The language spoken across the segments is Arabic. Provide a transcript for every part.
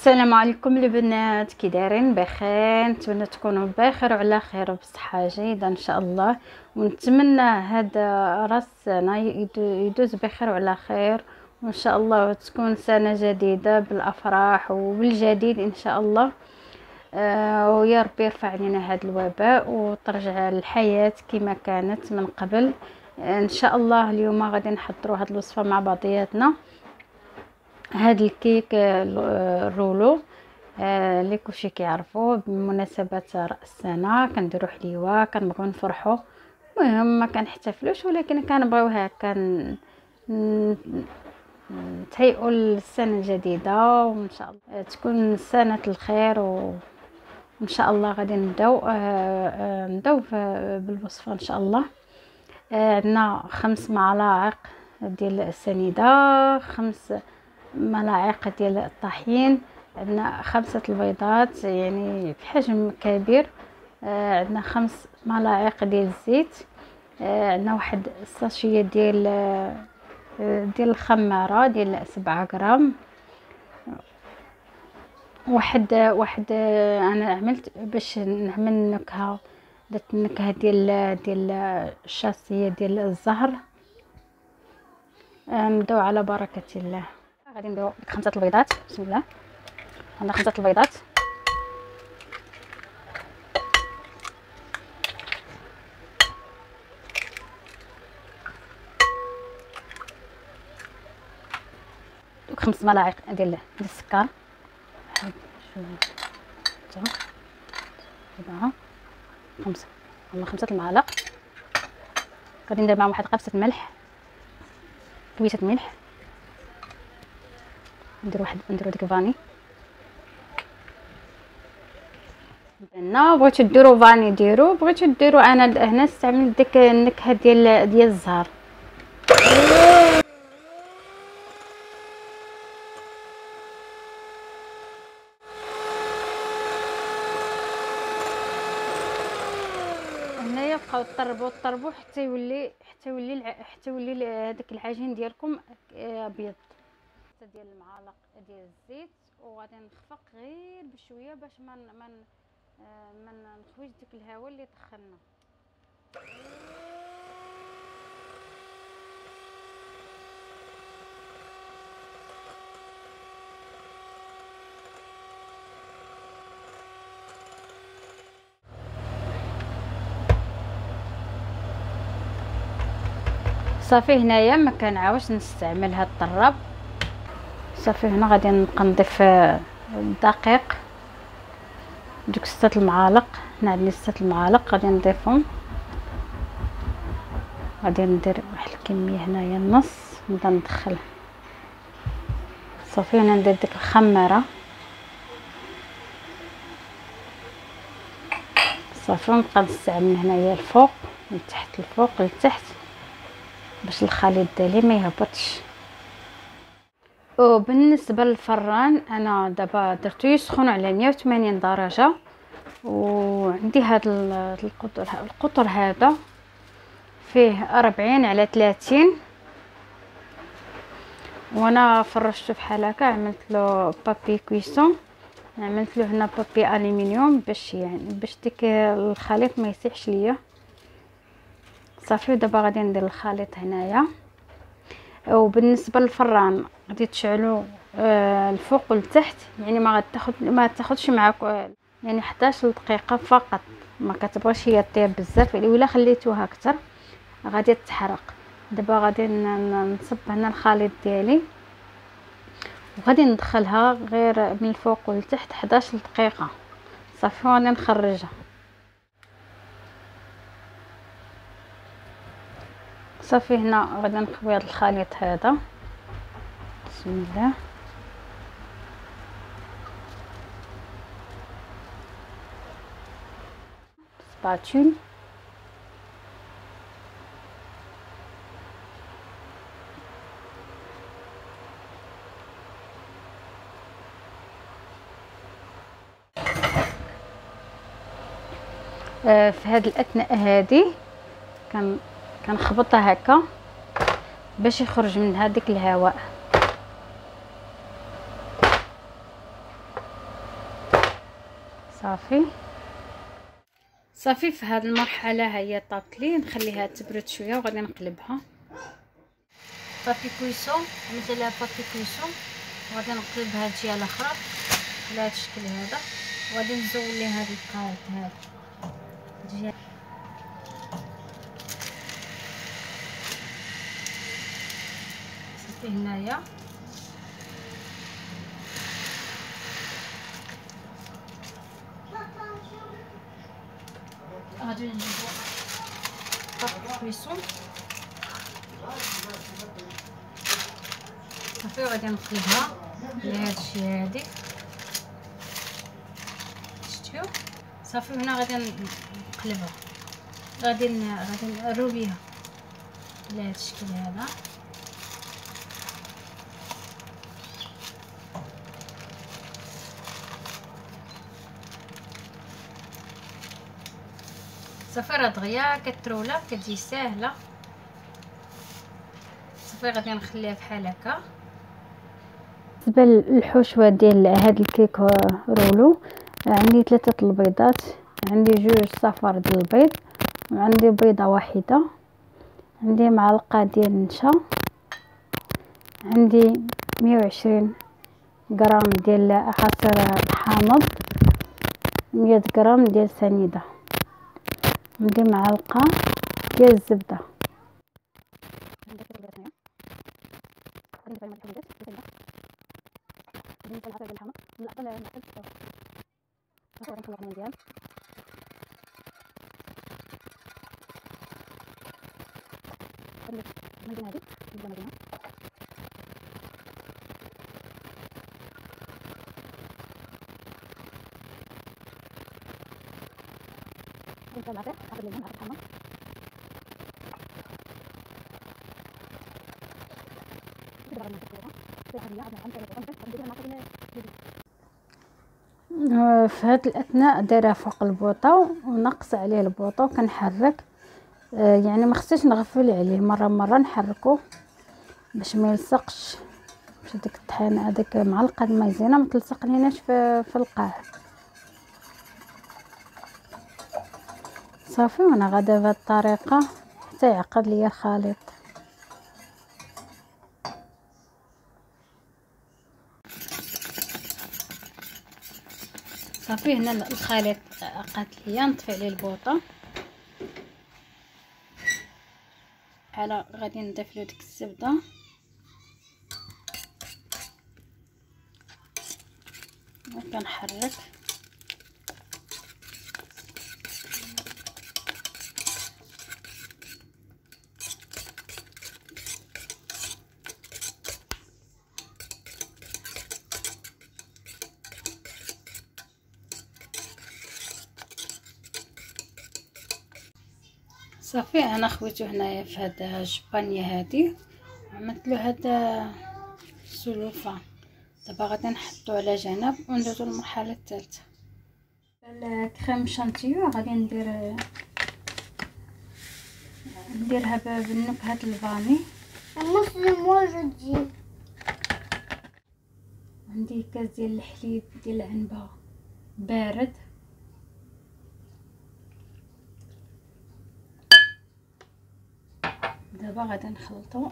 السلام عليكم البنات، كي دايرين؟ بخير، نتمنى تكونوا بخير وعلى خير وبصحه جيده ان شاء الله. ونتمنى هذا راس السنه يدوز بخير وعلى خير، وان شاء الله تكون سنه جديده بالافراح وبالجديد ان شاء الله. ويا ربي يرفع علينا هذا الوباء وترجع الحياه كما كانت من قبل ان شاء الله. اليوم غادي نحضروا هذه الوصفه مع بعضياتنا. هاد الكيك الرولو اللي كلشي كيعرفوه بمناسبه راس السنه، كنديروا حليوه، كنبغيو نفرحوا. المهم ما كنحتفلوش، ولكن كنبغيو هكا نتهيئوا للسنه الجديده، وان شاء الله تكون سنه الخير. وان شاء الله غادي نبداو بالوصفه ان شاء الله. عندنا 5 ملاعق ديال السنيده، 5 ملاعق ديال الطحين، عندنا 5 البيضات يعني بحجم كبير، عندنا 5 ملاعق ديال الزيت، عندنا واحد الساشيه ديال الخماره ديال 7 غرام. واحد انا عملت باش نعمل نكهه، درت النكهه ديال الشاسيه ديال الزهر. نبداو على بركه الله. غادي نديرو 5 البيضات. بسم الله. عندنا 5 البيضات، دوك 5 ملاعق ديال السكر، 5 المعالق. غادي ندير معهم واحد قبصه ملح، كبيسه ملح. نديرو ديك فاني. بغيتو ديرو فاني ديرو، بغيتو ديرو انا هنا استعملت ديك النكهه ديال الزهر. هنايا بقاو طربوا حتى يولي هذاك العجين ديالكم ابيض. ديال المعالق ديال الزيت، وغادي نخفق غير بشويه باش ما نخويش ديك الهواء اللي دخلنا. صافي هنايا ما كنعاودش نستعمل هاد الطراب. صافي هنا غادي نبقى نضيف الدقيق، دوك 6 المعالق. هنا عندي 6 المعالق غادي نضيفهم. غادي ندير واحد الكميه هنايا النص، نبدا ندخل. صافي هنا ندير ديك الخماره. صافي نبقى نستعمل هنايا الفوق لتحت، الفوق لتحت، باش الخليط ديالي ما يهبطش. وبالنسبه للفران، انا دابا درتو يسخن على 180 درجه، وعندي هذا القطر هذا فيه 40 على 30، وانا فرشته بحال هكا. عملت له بابي كويسون، عملت له هنا بابي الومنيوم باش ديك الخليط ما يسيحش ليا. صافي دابا غادي ندير الخليط هنايا. وبالنسبه للفران غادي تشعلوا الفوق والتحت، يعني ما تاخذش معاك يعني 11 دقيقه فقط. ما كتبغيش هي طيب بزاف، الا خليتوها اكثر غادي تحرق. دابا غادي نصب هنا الخليط ديالي، وغادي ندخلها غير من الفوق والتحت 11 دقيقه. صافي غادي نخرجها. صافي هنا غادي نخوي هذا الخليط هذا. بسم الله. سباتول. في هذه الاثناء هذه كنخبطها هكا باش يخرج من هذيك الهواء. صافي صافي. في هذه المرحله هي طابت لي، نخليها تبرد شويه وغادي نقلبها. بابي كويسون، عملت لها بابي كويسون وغادي نقلبها الجهه الاخرى على هذا الشكل هذا، وغادي نزول ليها هذه الكارت هذه الجهه. صافي هنايا غادي نجيبو بابي كويسون صافي، وغادي نقلبها لهذا الشيء هذه. شفتوا صافي؟ هنا غادي نقلبها، غادي نرويها لهذا الشكل هذا. صافي راه دغيا كترولا كتجي ساهله. صافي غادي نخليها بحال هكا. بالنسبه للحشوه ديال هاد الكيك رولو، عندي 3 البيضات، عندي 2 صفار ديال البيض، وعندي بيضه واحده، عندي معلقه ديال النشا، عندي 120 غرام ديال عصير الحامض، 100 غرام ديال سنيده، عندي معلقه ديال الزبده. في هذه الاثناء دايره فوق البوطه ونقص عليه البوطه وكنحرك، يعني ما خصنيش نغفل عليه، مره نحركه باش ما يلصقش، باش ديك الطحين هذيك معلقه المايزينا ما تلصق ليناش في القاع. صافي وانا غادا بهذه الطريقه حتى يعقد ليا الخليط. صافي هنا الخليط عقد ليا، نطفي عليه البوطه. على غادي نضيف له ديك الزبده وكنحرك. صافي انا خويته هنايا في هذا الجبانيه هذه، عملت له هذا السلوفه. دابا غادي نحطو على جنب وندوزو للمرحله الثالثه. الكريم شانتيو غادي نديرها بالنكهه الفاني. عندي كاس ديال الحليب ديال العنبه بارد، دابا غادي نخلطو.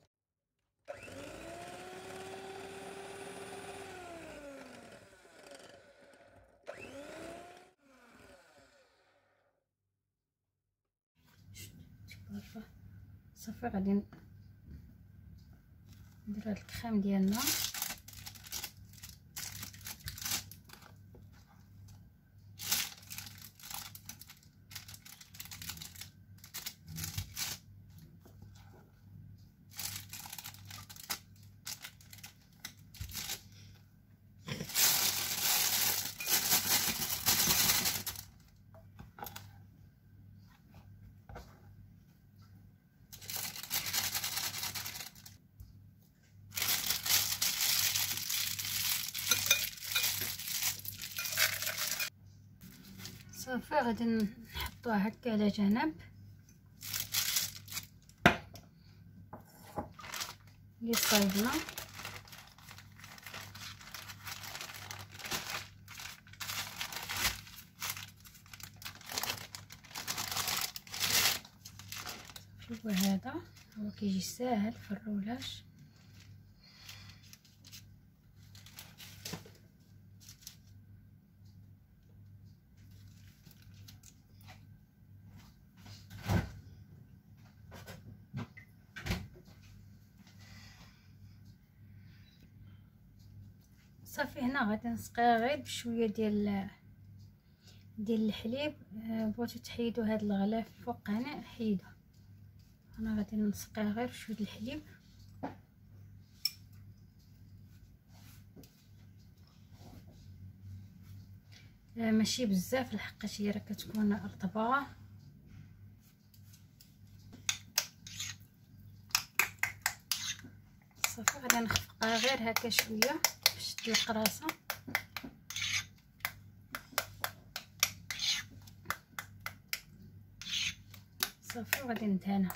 صافي غادي ندير هاد الكريم ديالنا. صافي غادي نحطوها هكا على جنب. اللي صايبنا شوفوا هذا هو كيجي ساهل في الرولاج. صافي هنا غادي نسقيها غير بشويه ديال الحليب. بغيتو تحيدوا هاد الغلاف فوق هنا حيدوا. انا غادي نسقيها غير بشويه الحليب. ماشي بزاف لحقاش هي راه كتكون رطبه. صافي غادي نخفقها غير هكا شويه باش تجي القراصه. صافي وغادي ندهنها.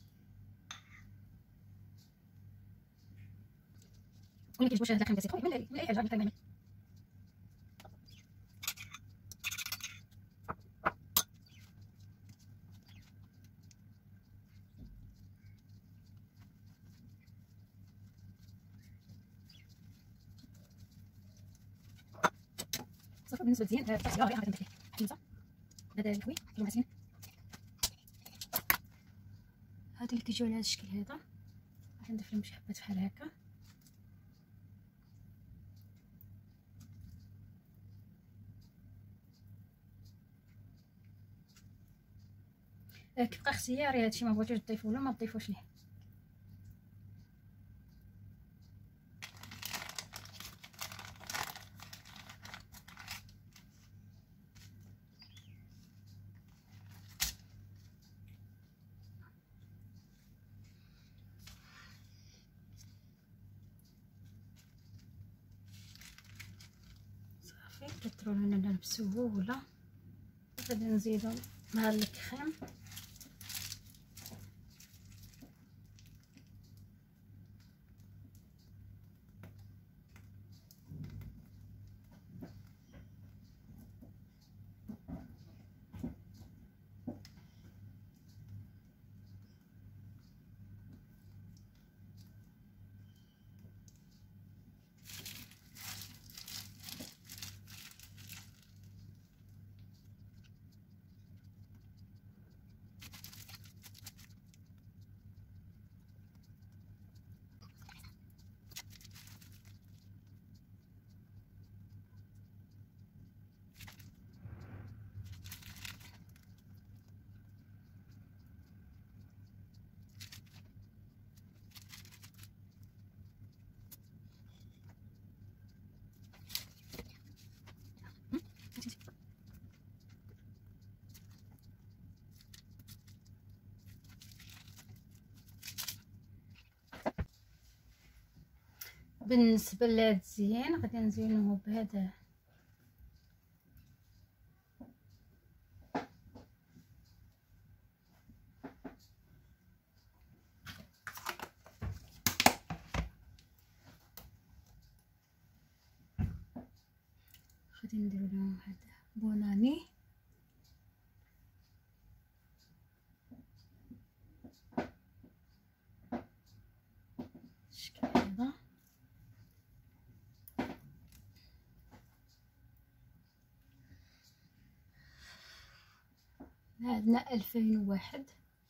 وين كيجبوش هاد الكريم ديال السيترون ولا اي حاجه عندك. صافي بالنسبه للزين تاع السياره غادي ندير فيه خمسه هذا الحوي كيجيو معسين. هادو اللي كيجيو على هذا الشكل هذا غادي ندير فيهم شي حبات بحال هكا. كيبقى اختياري هادشي، ما بغيتوش تضيفوا له ما تضيفوش ليه. صافي كتروا لنا نلبسوه ولا غادي نزيدو مع الكريم. بالنسبه لهاد الزين غادي نزينوه بهذا غادي نديرو لهم هذا بوناني. الشكل هذا عندنا 2001.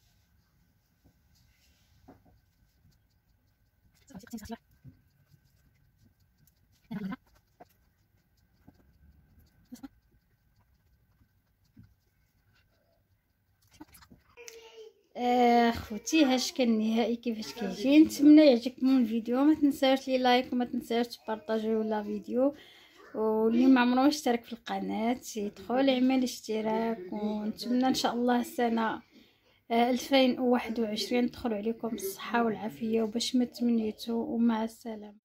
اخوتي ها الشكل النهائي كيفاش كيجي. نتمنى يعجبكم الفيديو، ما تنساوش لي لايك وما تنساوش تبارطاجيو لا فيديو، واللي ما عمره اشترك في القناه يدخل يعمل الاشتراك. ونتمنى ان شاء الله السنه 2021 تدخل عليكم بالصحه والعافيه وباش ما تمنيتو. ومع السلامه.